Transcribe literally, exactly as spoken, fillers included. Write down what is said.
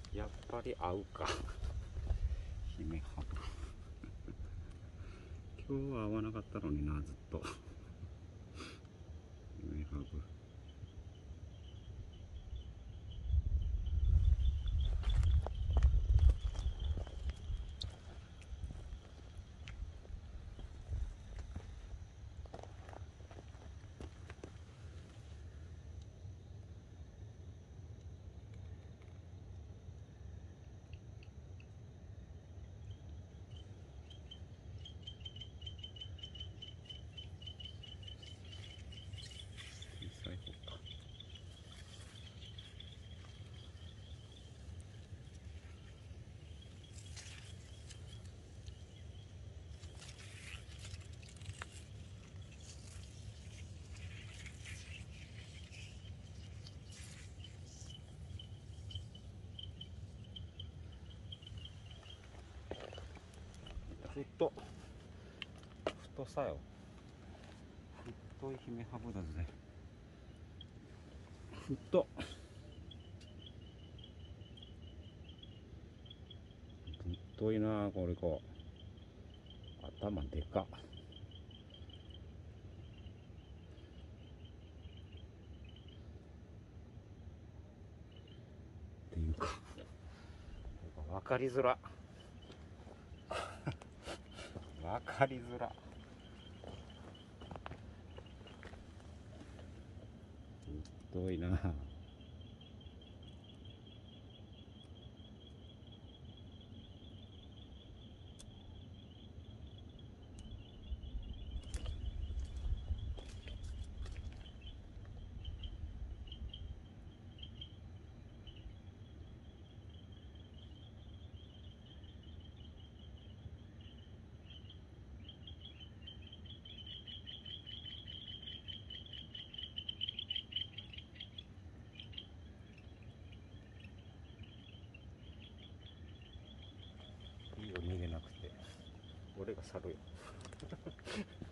やっぱり合うか姫ハブ今日は合わなかったのにな、ずっと姫ハブ小さい方か。太太さよ、太い姫ハブだぜ。太太いな、これこう頭でかっっていうか分かりづら分かりづら太いな。いいよ、逃げなくて。俺が去るよ